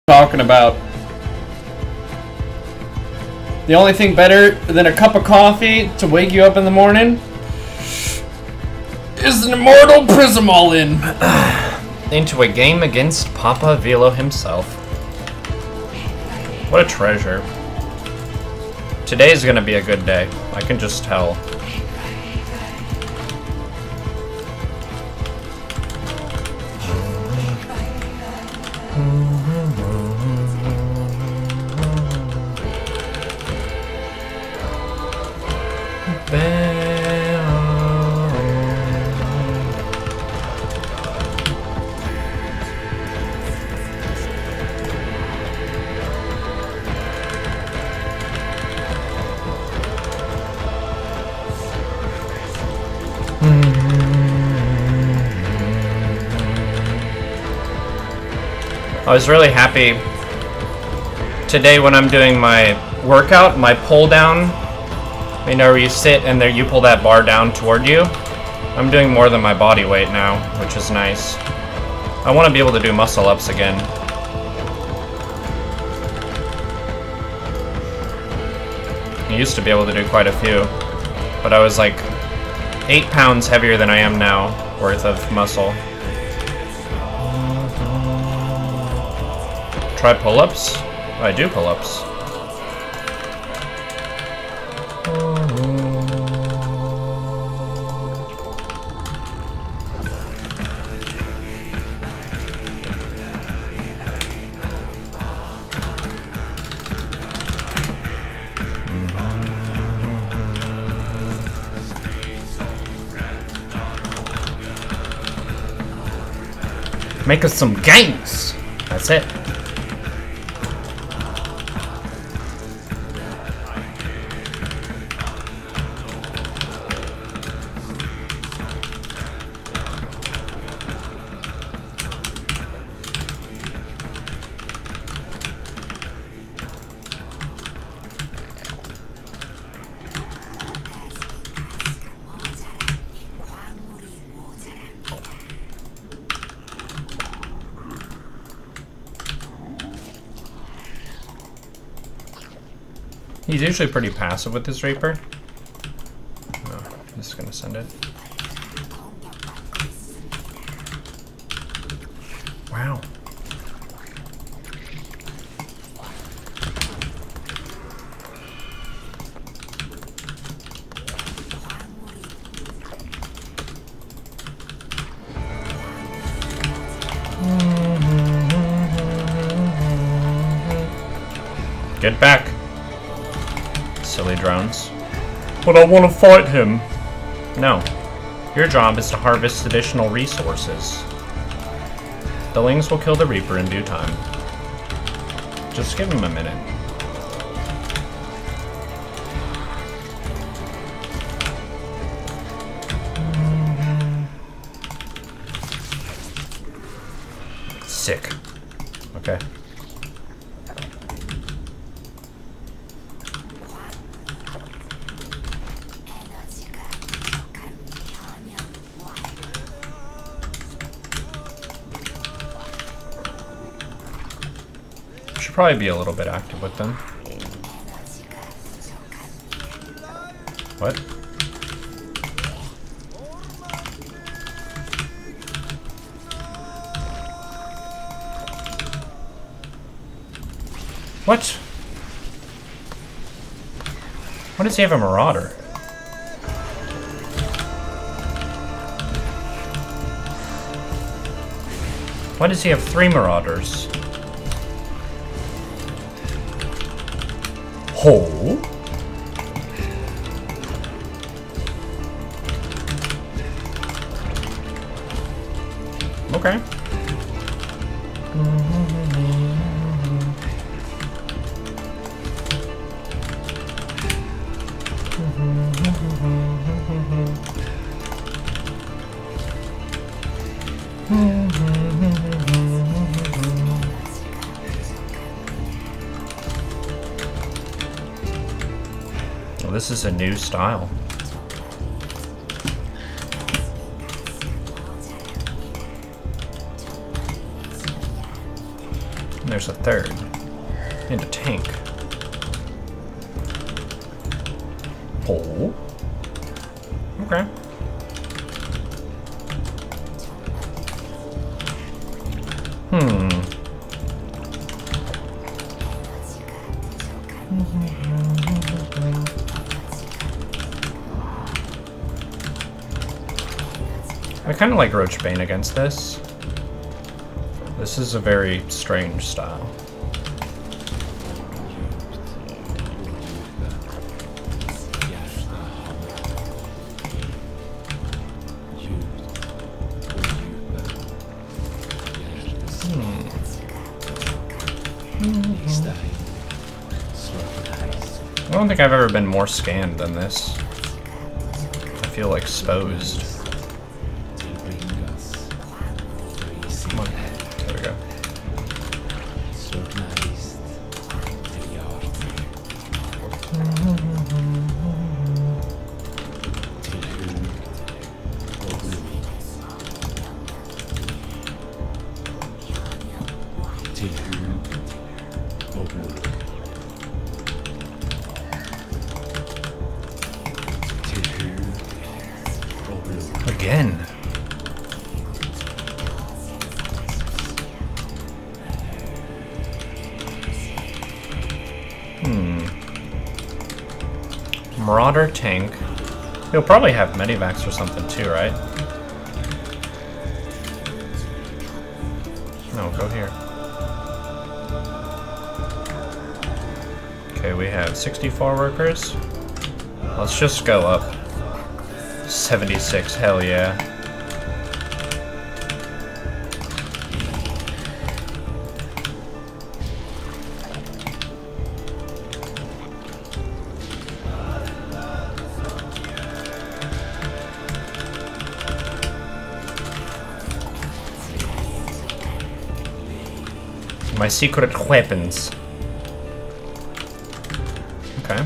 talking about. The only thing better than a cup of coffee to wake you up in the morning is an immortal prism all in. Into a game against Papa Velo himself. What a treasure. Today's gonna be a good day. I can just tell. I was really happy today when I'm doing my workout, my pull down, you know, where you sit and there you pull that bar down toward you. I'm doing more than my body weight now, which is nice. I want to be able to do muscle ups again. I used to be able to do quite a few, but I was like 8 pounds heavier than I am now worth of muscle. Try pull-ups? I do pull-ups. Make us some gains! That's it. He's usually pretty passive with his Reaper. Oh, I'm just gonna send it. Wow. Get back. Silly drones. But I want to fight him. No. Your job is to harvest additional resources. The Lings will kill the Reaper in due time. Just give him a minute. Sick. Okay. Probably be a little bit active with them. What? What? Why does he have a Marauder? Why does he have 3 Marauders? Hole. Okay. Well, this is a new style. there's a third. And a tank. Oh. Okay. I kind of like Roachbane against this. This is a very strange style. I don't think I've ever been more scanned than this. I feel exposed. Come on. There we go. Again. Marauder tank. He'll probably have Medivacs or something too, right? No, go here. Okay, we have 64 workers. Let's just go up. 76, hell yeah. My secret weapons. Okay.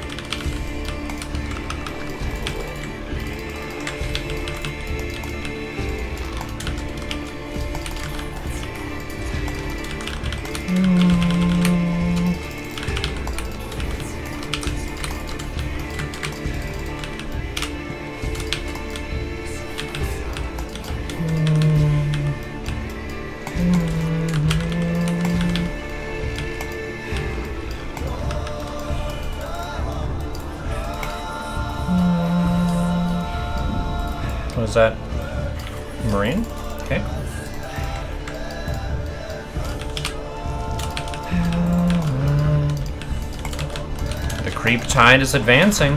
What is that? Marine? Okay. The creep tide is advancing.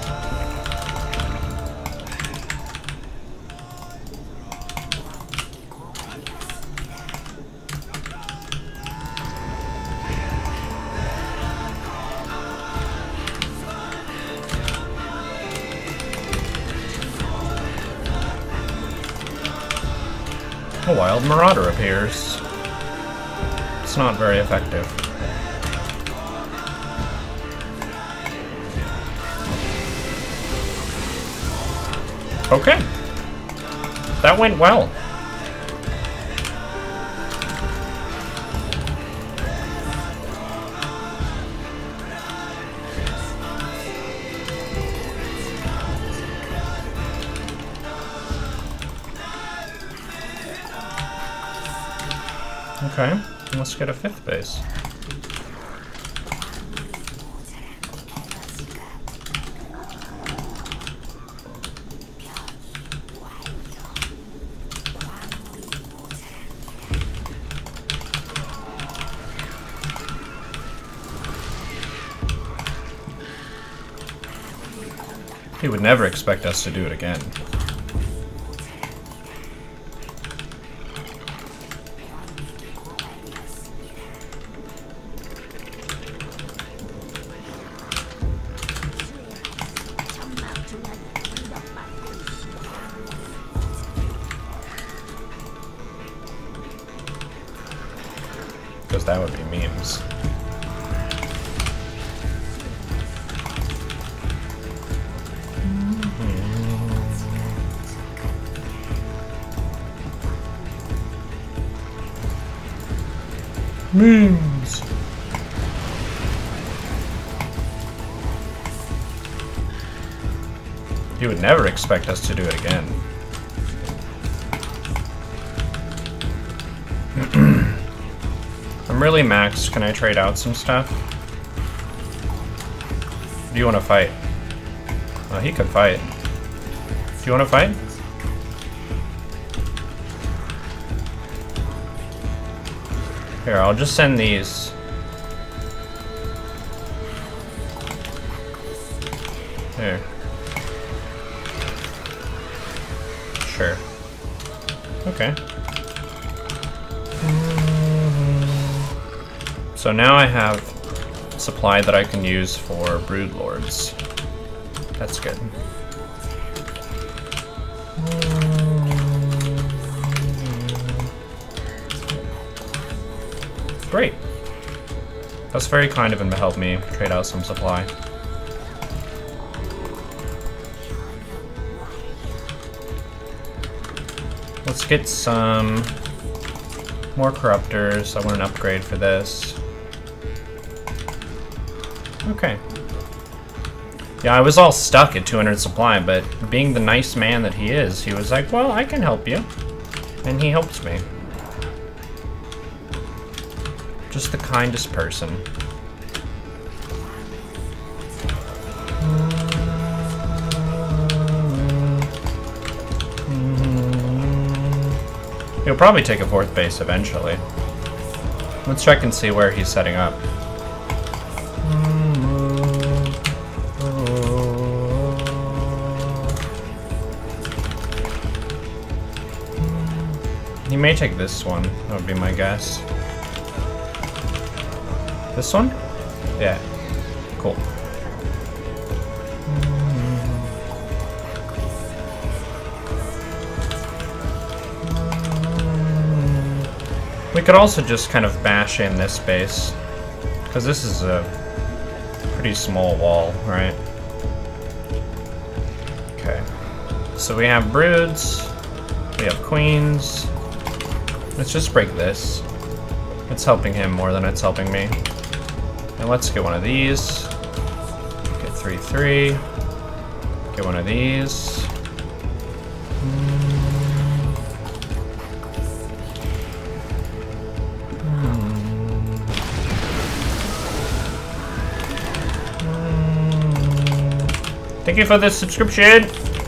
A wild marauder appears. It's not very effective. Okay. That went well. Okay, let's get a 5th base. He would never expect us to do it again. Because that would be memes. Memes. You would never expect us to do it again. I'm really maxed. Can I trade out some stuff? Do you want to fight? Oh, he could fight. Do you want to fight? Here, I'll just send these. Here. Sure. Okay. So now I have supply that I can use for Brood Lords. That's good. Great. That's very kind of him to help me trade out some supply. Let's get some more corruptors. I want an upgrade for this. Okay. Yeah, I was all stuck at 200 supply, but being the nice man that he is, he was like, well, I can help you. And he helped me. Just the kindest person. He'll probably take a 4th base eventually. Let's check and see where he's setting up. He may take this one, that would be my guess. This one? Yeah. Cool. We could also just kind of bash in this base, because this is a pretty small wall, right? Okay. So we have broods, we have queens. Let's just break this. It's helping him more than it's helping me. And let's get one of these. Get 3/3. Get one of these. Thank you for the subscription.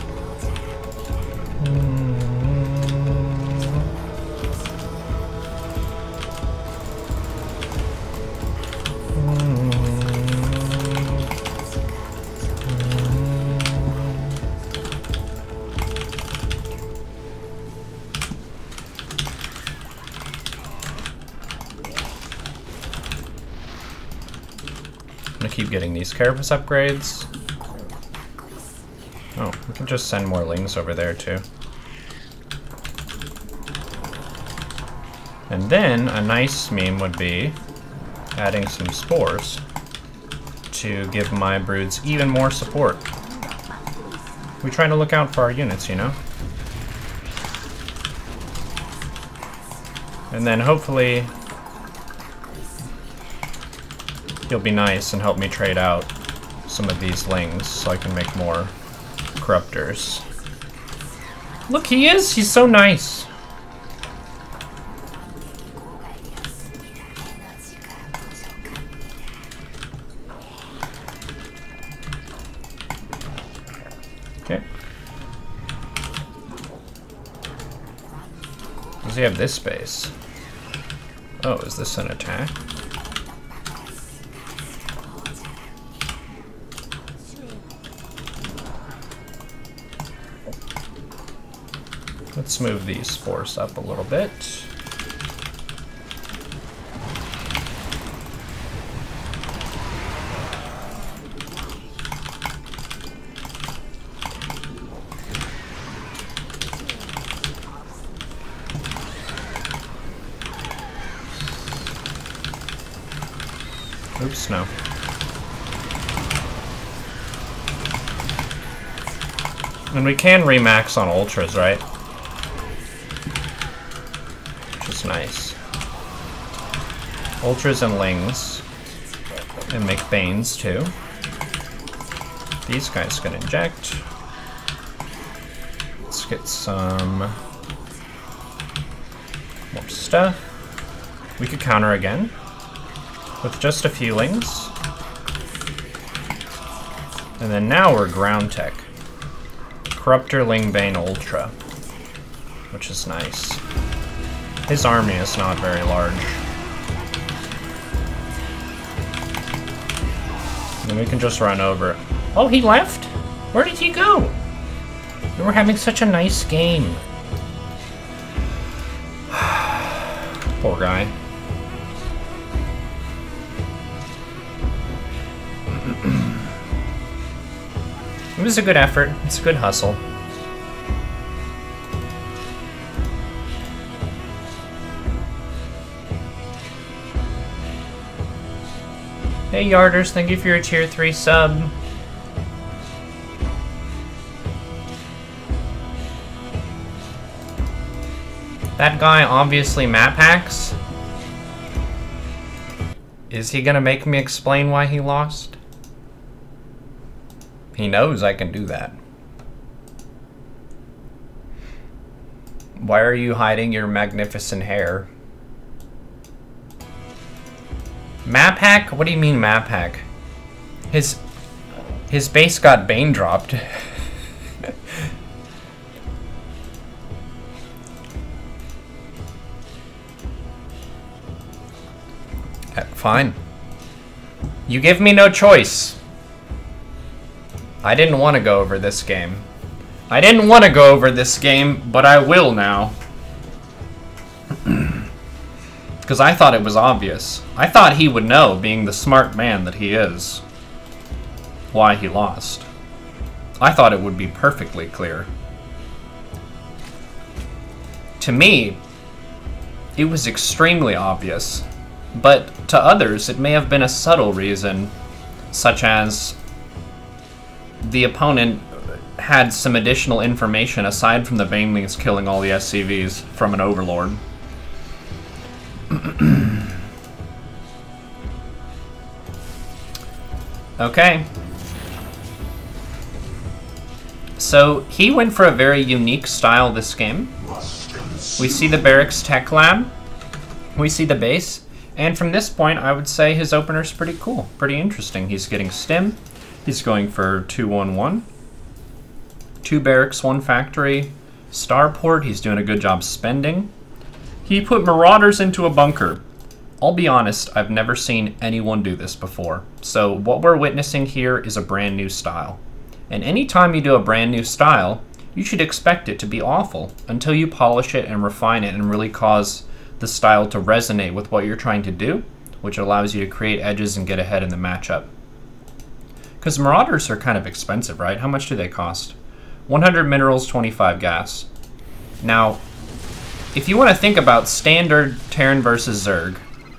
I'm gonna keep getting these Carapace upgrades. Oh, we can just send more lings over there too. And then a nice meme would be adding some spores to give my broods even more support. We try to look out for our units, you know? And then hopefully he'll be nice and help me trade out some of these lings so I can make more corruptors. Look, he is! He's so nice! Okay. Does he have this space? Oh, is this an attack? Let's move these spores up a little bit. Oops, no. And we can remax on ultras, right? Nice. Ultras and Lings. And McBanes, too. These guys can inject. Let's get some more stuff. We could counter again with just a few Lings. And then now we're ground tech. Corruptor, Lingbane, Ultra. Which is nice. His army is not very large. And then we can just run over it. Oh, he left? Where did he go? We were having such a nice game. Poor guy. It was a good effort. It's a good hustle. Hey Yarders, thank you for your tier 3 sub. That guy obviously map hacks. Is he gonna make me explain why he lost? He knows I can do that. Why are you hiding your magnificent hair? Map hack? What do you mean map hack? His base got Bane dropped. Fine. You give me no choice. I didn't want to go over this game. I didn't want to go over this game, but I will now. Because I thought it was obvious. I thought he would know, being the smart man that he is, why he lost. I thought it would be perfectly clear. To me, it was extremely obvious. But to others, it may have been a subtle reason, such as the opponent had some additional information aside from the Banelings killing all the SCVs from an Overlord. Okay. So, he went for a very unique style this game. We see the Barracks Tech Lab. We see the base. And from this point, I would say his opener's pretty cool. Pretty interesting. He's getting Stim. He's going for 2-1-1. 2 Barracks, 1 Factory. Starport, he's doing a good job spending. He put Marauders into a bunker. I'll be honest, I've never seen anyone do this before. So what we're witnessing here is a brand new style. And anytime you do a brand new style, you should expect it to be awful until you polish it and refine it and really cause the style to resonate with what you're trying to do, which allows you to create edges and get ahead in the matchup. Because Marauders are kind of expensive, right? How much do they cost? 100 minerals, 25 gas. Now, if you want to think about standard Terran versus Zerg,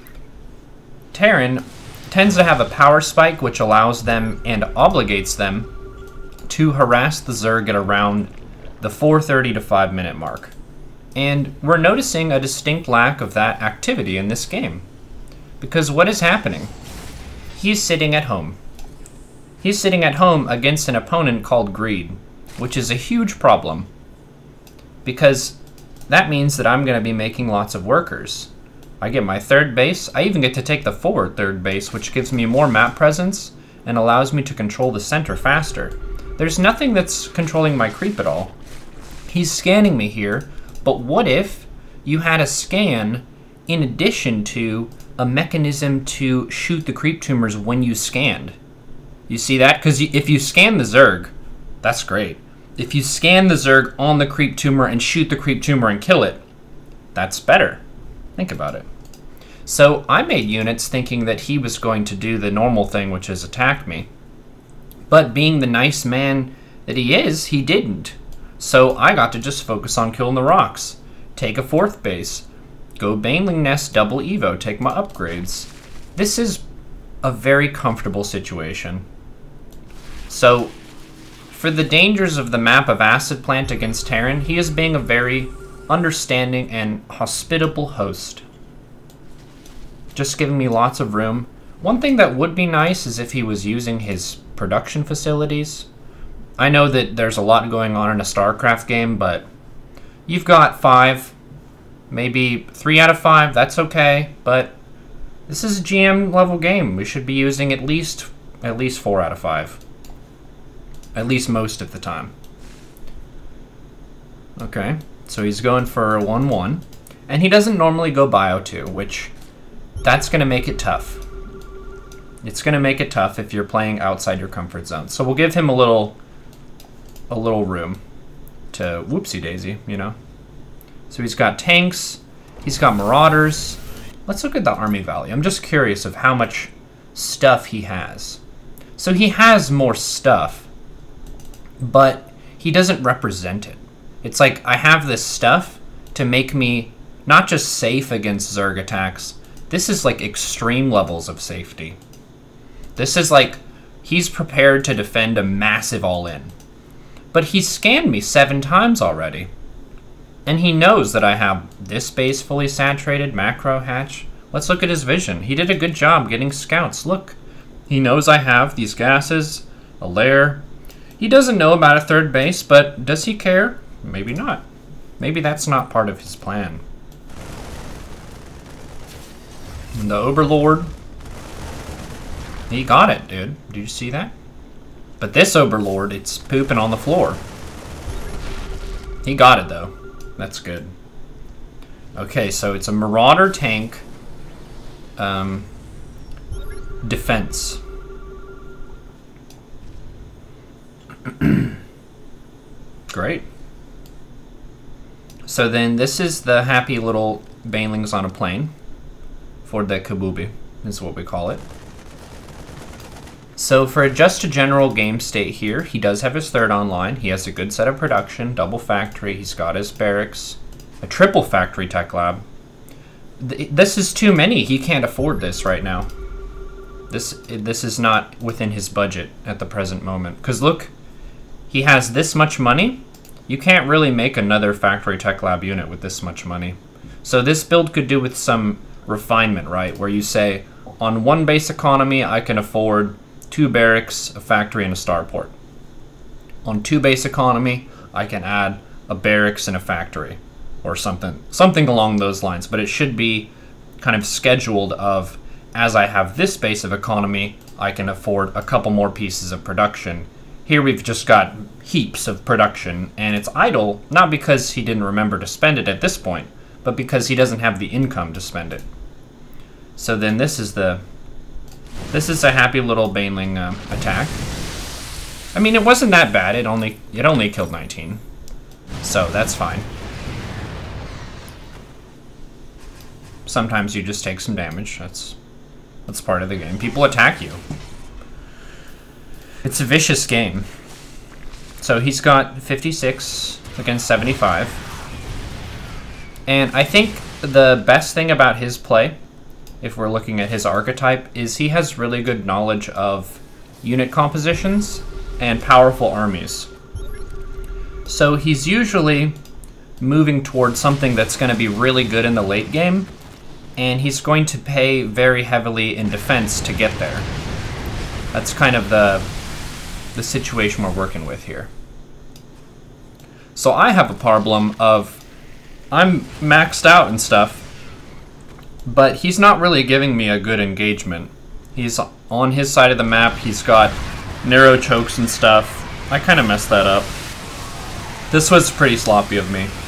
Terran tends to have a power spike which allows them and obligates them to harass the Zerg at around the 4:30 to 5 minute mark. And we're noticing a distinct lack of that activity in this game. Because what is happening? He's sitting at home. He's sitting at home against an opponent called Greed, which is a huge problem. Because that means that I'm going to be making lots of workers. I get my 3rd base. I even get to take the forward 3rd base, which gives me more map presence and allows me to control the center faster. There's nothing that's controlling my creep at all. He's scanning me here. But what if you had a scan in addition to a mechanism to shoot the creep tumors when you scanned? You see that? Because if you scan the Zerg, that's great. If you scan the Zerg on the creep tumor and shoot the creep tumor and kill it, that's better. Think about it. So I made units thinking that he was going to do the normal thing, which is attack me. But being the nice man that he is, he didn't. So I got to just focus on killing the rocks. Take a 4th base. Go Baneling Nest, double Evo, take my upgrades. This is a very comfortable situation. So, for the dangers of the map of Acid Plant against Terran, he is being a very understanding and hospitable host. just giving me lots of room. One thing that would be nice is if he was using his production facilities. I know that there's a lot going on in a StarCraft game, but you've got 5, maybe 3 out of 5, that's okay, but this is a GM level game. We should be using at least 4 out of 5. At least most of the time. Okay, so he's going for a 1-1. And he doesn't normally go Bio 2, which that's going to make it tough. It's going to make it tough if you're playing outside your comfort zone. So we'll give him a little room to whoopsie daisy, you know. So he's got tanks, he's got marauders. Let's look at the army value. I'm just curious of how much stuff he has. So he has more stuff, but he doesn't represent it. It's like I have this stuff to make me not just safe against Zerg attacks. This is like extreme levels of safety. This is like he's prepared to defend a massive all-in. But he's scanned me 7 times already. And he knows that I have this base fully saturated, macro hatch. Let's look at his vision. He did a good job getting scouts. Look, he knows I have these gases, a lair. He doesn't know about a 3rd base, but does he care? Maybe not. Maybe that's not part of his plan. And the Overlord, he got it, dude. Did you see that? But this Overlord, it's pooping on the floor. He got it, though. That's good. Okay, so it's a Marauder tank. Defense. Great. So then this is the happy little banelings on a plane. For the Kabubi, is what we call it. So for just a general game state here, he does have his 3rd online. He has a good set of production, double factory. He's got his barracks, a triple factory tech lab. This is too many. He can't afford this right now. This is not within his budget at the present moment. Because look, he has this much money. You can't really make another factory tech lab unit with this much money. So this build could do with some refinement, right? Where you say, on 1 base economy, I can afford 2 barracks, a factory, and a starport. On 2 base economy, I can add a barracks and a factory, or something along those lines. But it should be kind of scheduled of, as I have this base of economy, I can afford a couple more pieces of production. Here we've just got heaps of production, and it's idle, not because he didn't remember to spend it at this point, but because he doesn't have the income to spend it. So then this is a happy little baneling attack. I mean, it wasn't that bad. It only killed 19, so that's fine. Sometimes you just take some damage. That's part of the game. People attack you. It's a vicious game. So he's got 56 against 75. And I think the best thing about his play, if we're looking at his archetype, is he has really good knowledge of unit compositions and powerful armies. So he's usually moving towards something that's going to be really good in the late game, and he's going to pay very heavily in defense to get there. That's kind of the situation we're working with here. So I have a problem of, I'm maxed out and stuff, but he's not really giving me a good engagement. He's on his side of the map, he's got narrow chokes and stuff. I kind of messed that up. This was pretty sloppy of me.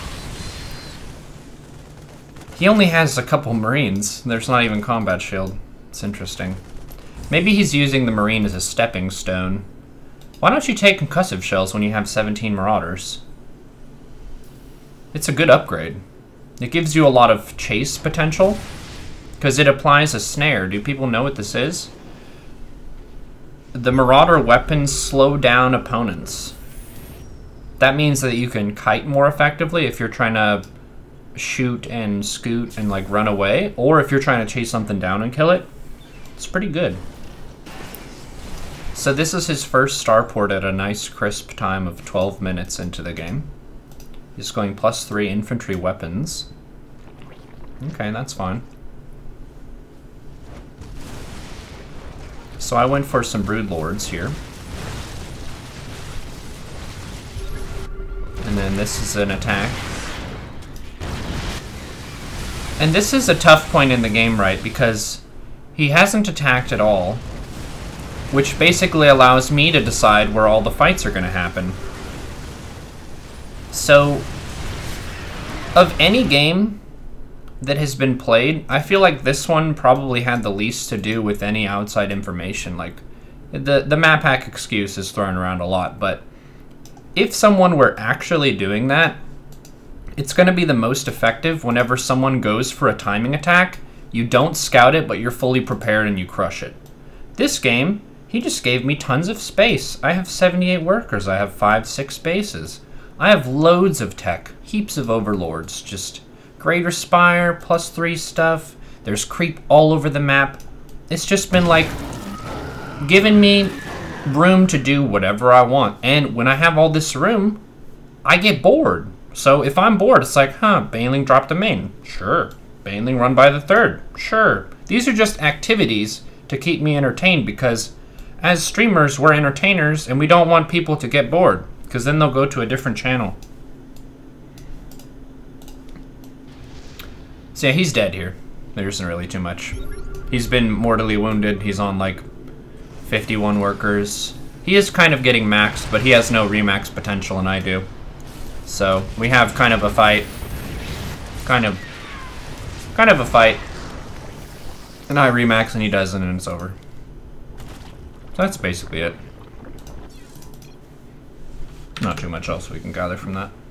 He only has a couple Marines. There's not even combat shield. It's interesting. Maybe he's using the Marine as a stepping stone. Why don't you take concussive shells when you have 17 Marauders? It's a good upgrade. It gives you a lot of chase potential, because it applies a snare. Do people know what this is? The Marauder weapons slow down opponents. That means that you can kite more effectively if you're trying to shoot and scoot and like run away, or if you're trying to chase something down and kill it. It's pretty good. So this is his first starport at a nice crisp time of 12 minutes into the game. He's going +3 infantry weapons. Okay, that's fine. So I went for some Brood Lords here. And then this is an attack. And this is a tough point in the game, right? Because he hasn't attacked at all, which basically allows me to decide where all the fights are going to happen. So, of any game that has been played, I feel like this one probably had the least to do with any outside information. Like, the map hack excuse is thrown around a lot, but if someone were actually doing that, it's going to be the most effective whenever someone goes for a timing attack. You don't scout it, but you're fully prepared and you crush it. This game, he just gave me tons of space. I have 78 workers. I have 5-6 bases. I have loads of tech, heaps of overlords, just Greater Spire, +3 stuff. There's creep all over the map. It's just been like giving me room to do whatever I want. And when I have all this room, I get bored. So if I'm bored, it's like, Baneling dropped a main. Sure. Baneling run by the third. Sure. These are just activities to keep me entertained, because as streamers, we're entertainers and we don't want people to get bored, because then they'll go to a different channel. So yeah, he's dead here. There isn't really too much. He's been mortally wounded. He's on like 51 workers. He is kind of getting maxed, but he has no remax potential and I do. So we have kind of a fight. Kind of a fight. And I remax and he doesn't and it's over. So that's basically it. Not too much else we can gather from that.